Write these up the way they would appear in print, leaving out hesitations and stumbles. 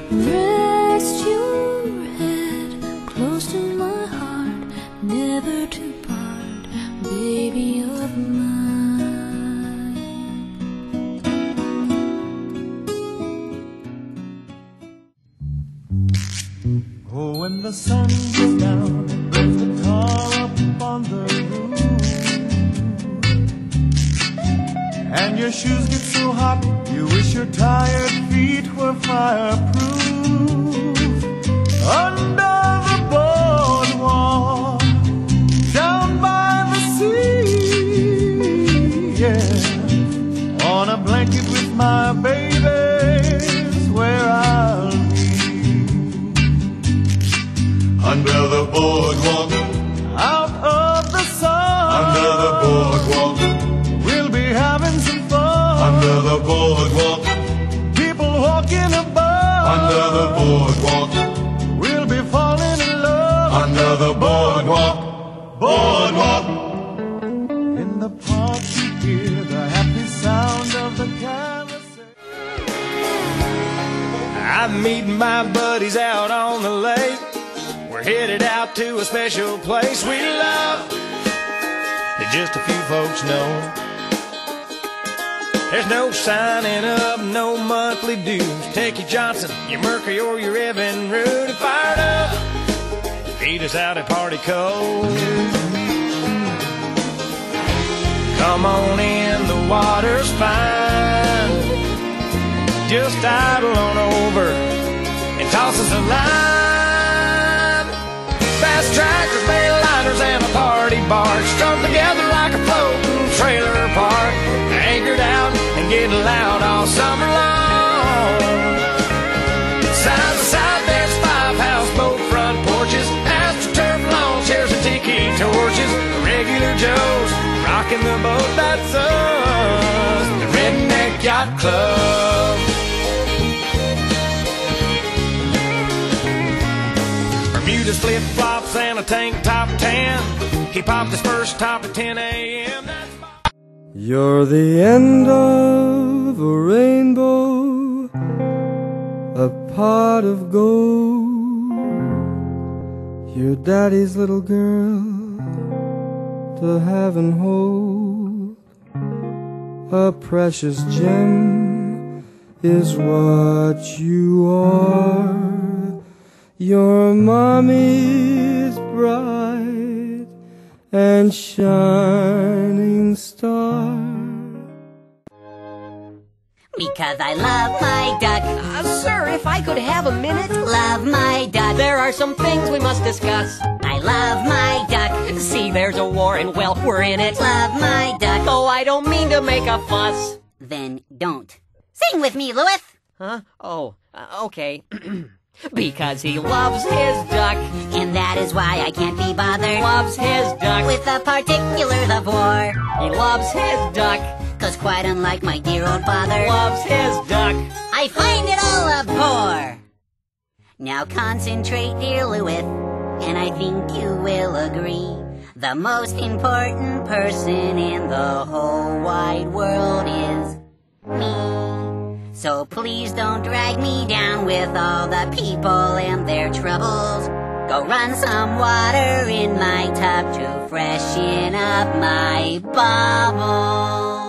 Rest your head close to my heart, never to part, baby of mine. Oh, when the sun goes down and burns the tar up on the roof, and your shoes get so hot you wish your tired feet were fireproof. Under the boardwalk, down by the sea, yeah, on a blanket with my baby's where I'll be. Under the boardwalk, out of the sun, under the boardwalk, we'll be having some fun. Under the boardwalk, people walking above. Under the boardwalk, we'll be falling in love. Under the boardwalk, boardwalk. In the park you hear the happy sound of the carousel. I meet my buddies out on the lake. We're headed out to a special place we love that just a few folks know. There's no signing up, no monthly dues. Take your Johnson, your Mercury, or your Evan Root and fire it up. Feed us out at Party Cove. Come on in, the water's fine. Just idle on over and toss us a line. Fast tractors, bail liners, and a party barge strung together like a floating trailer park. Anchored out and getting loud all summer long. Side to side there's 5 houseboat front porches, astroturf lawn chairs and tiki torches. Regular Joes rocking the boat, that's us, the Redneck Yacht Club. Bermuda's flip-flops and a tank top tan. He popped his first top at 10 a.m. You're the end of a rainbow, a pot of gold. You're daddy's little girl to have and hold. A precious gem is what you are. Your mommy's bright and shining star. Because I love my duck. Sir, if I could have a minute. Love my duck. There are some things we must discuss. I love my duck. See, there's a war and, well, we're in it. Love my duck. Oh, I don't mean to make a fuss. Then don't. Sing with me, Louis. Huh? Oh, okay. Because he loves his duck. And that is why I can't be bothered. Loves his duck. With the particulars of war. He loves his duck. 'Cause quite unlike my dear old father, loves his duck. I find it all a bore. Now concentrate, dear Louis, and I think you will agree. The most important person in the whole wide world is me. So please don't drag me down with all the people and their troubles. Go run some water in my tub to freshen up my bubbles.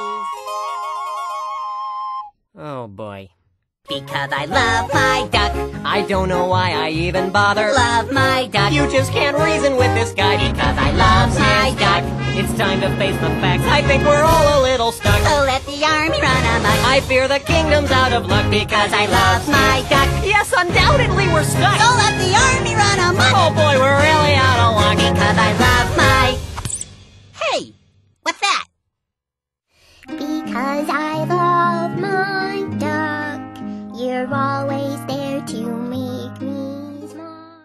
Oh, boy. Because I love my duck. I don't know why I even bother. Love my duck. You just can't reason with this guy. Because I love my duck. It's time to face the facts. I think we're all a little stuck. So let the army run amok. I fear the kingdom's out of luck. Because I love my duck. Yes, undoubtedly we're stuck. So let the army run amok. Oh boy, we're really out of luck. Because I love my... Hey, what's that? Because I love my duck. You're always there to make me smile.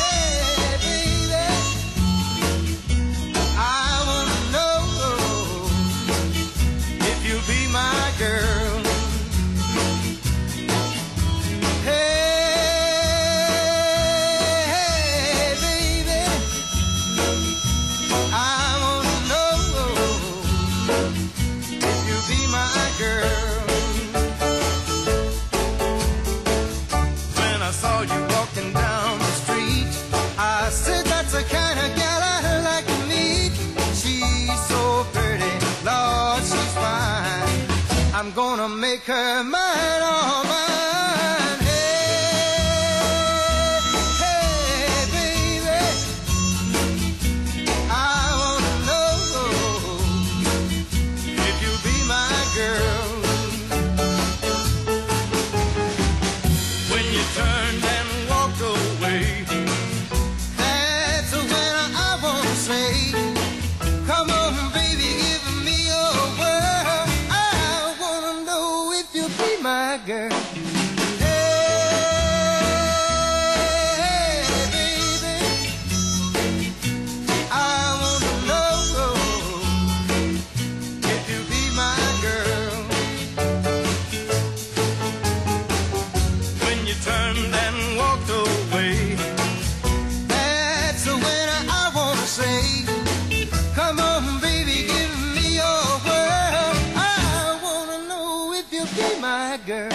I wanna know I'm gonna make her mine, all mine. Hey, hey, baby, I wanna know if you'll be my girl. When you turned and walked away, That's when I wanna say, come on, baby, give me your word. I wanna know if you'll be my girl. Hey, baby, I wanna know if you'll be my girl. when you turned and walked away, That's when I wanna say, come on, baby, give me your word. I wanna know if you'll be my girl.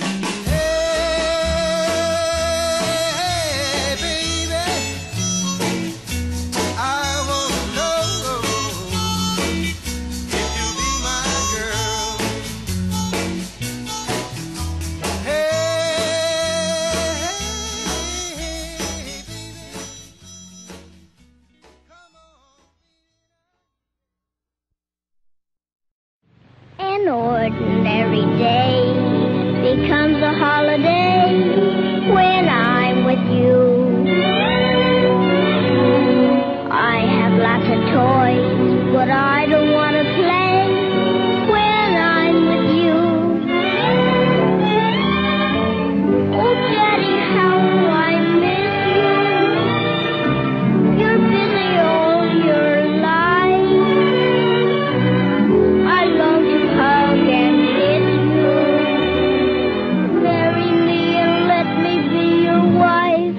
Hey, baby, I wanna know if you'll be my girl. Hey, baby, come on. An ordinary day becomes a holiday when I'm with you. I have lots of toys, but I don't want to play when I'm with you. Oh, Daddy, how I miss you. You're busy all your life. I long to hug and kiss you. Marry me and let me be your wife.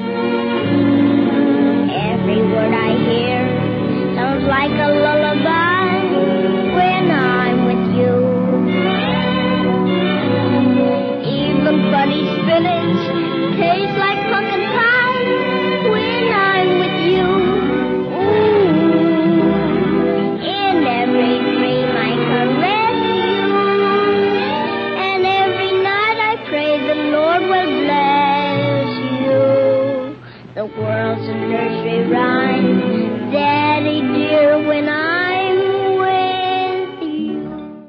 Every word I hear sounds like a lullaby when I'm with you. Even funny spinach tastes like pumpkin pie when I'm with you. Ooh. In every dream I caress you, and every night I pray the Lord will bless you. The world's a nursery rhyme, Daddy dear, when I'm with you.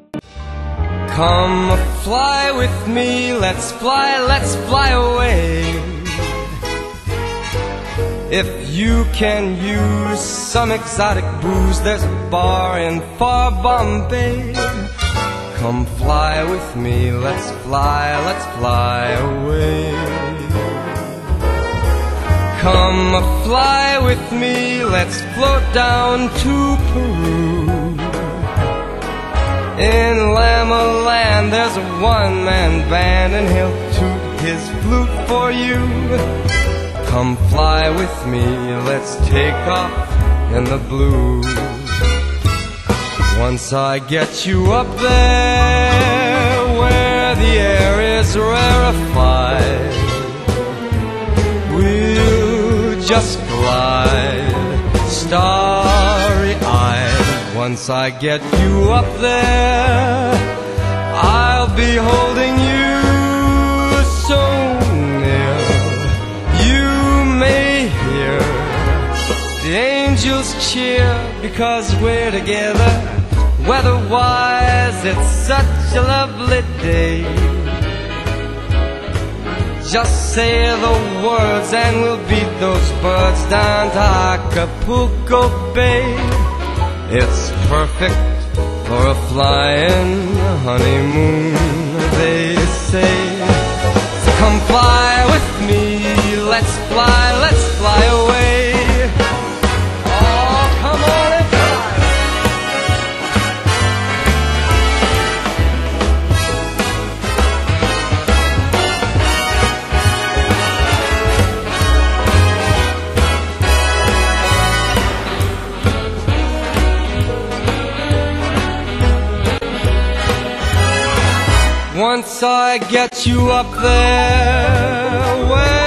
Come fly with me, let's fly away. If you can use some exotic booze, there's a bar in far Bombay. Come fly with me, let's fly away. Come fly with me, let's float down to Peru. In Llama Land there's a one-man band, and he'll toot his flute for you. Come fly with me, let's take off in the blue. Once I get you up there where the air is rarefied, we'll just glide starry-eyed. Once I get you up there, I'll be holding you so near. You may hear the angels cheer because we're together. Weather-wise, it's such a lovely day. Just say the words and we'll beat those birds down to Acapulco Bay. It's perfect for a flying honeymoon, they say. So come fly with me, let's fly away. Oh, come on and fly. Once I get you up there, where